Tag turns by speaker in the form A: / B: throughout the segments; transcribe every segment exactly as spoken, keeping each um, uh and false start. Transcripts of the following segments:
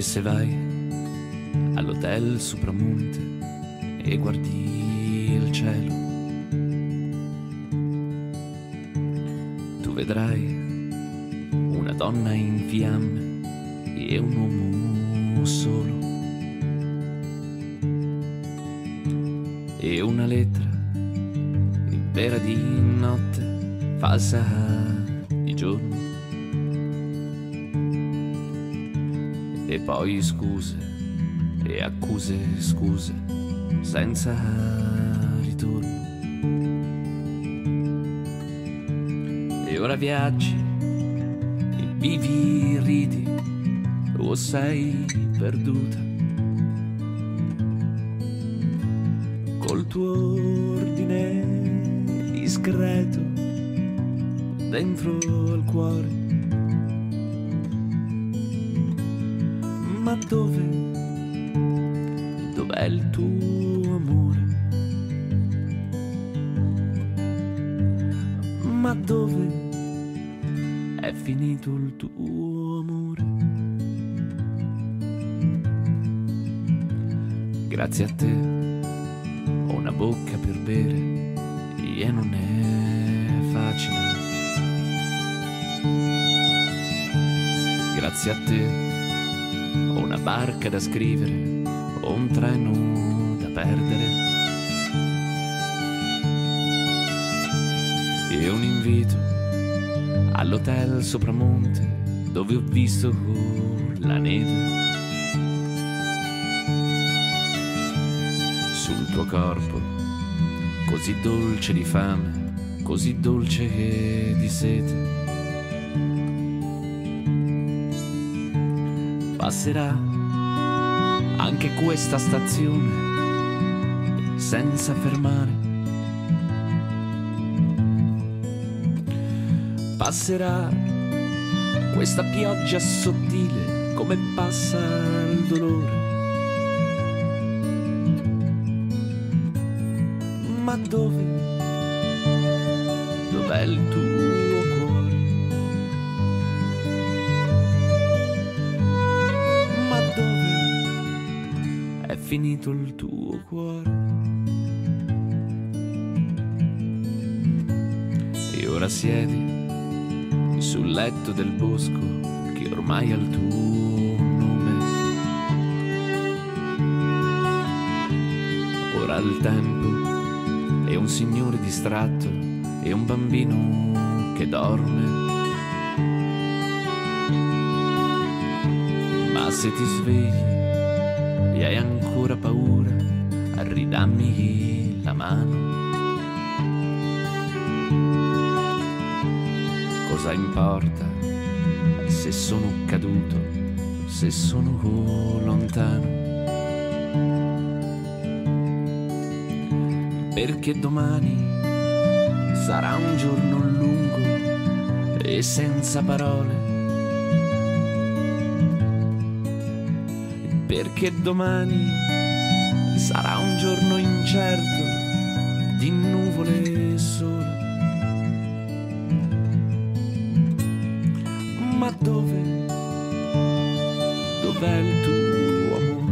A: se vai all'hotel Supramonte e guardi il cielo, tu vedrai una donna in fiamme e un uomo solo, e una lettera vera di notte, falsa di giorno, e poi scuse e accuse scuse senza ritorno. E ora viaggi e vivi, ridi, o sei perduta col tuo ordine discreto dentro il cuore. Ma dove, dov'è il tuo amore? Ma dove è finito il tuo amore? Grazie a te ho una bocca per bere e non è facile. Grazie a te ho una barca da scrivere, ho un treno da perdere e un invito all'hotel Supramonte dove ho visto la neve sul tuo corpo, così dolce di fame, così dolce di sete. Passerà anche questa stazione senza fermare. Passerà questa pioggia sottile come passa il dolore. Ma dove, dov'è il tuo cuore? Ma dove è finito il tuo cuore? E ora siedi sul letto del bosco che ormai ha il tuo nome. Ora il tempo e un signore distratto e un bambino che dorme. Ma se ti svegli e hai ancora paura, ridammi la mano. Cosa importa se sono caduto, se sono lontano? Perché domani sarà un giorno lungo e senza parole. Perché domani sarà un giorno incerto di nuvole e sole. Ma dove, dov'è il tuo amore?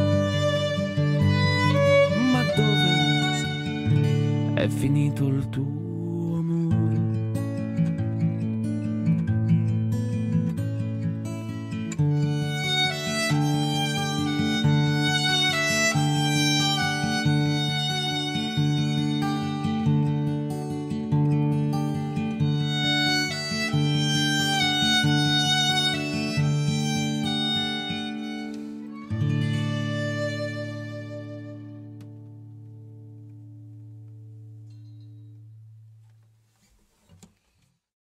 A: Ma dove è finito il tuo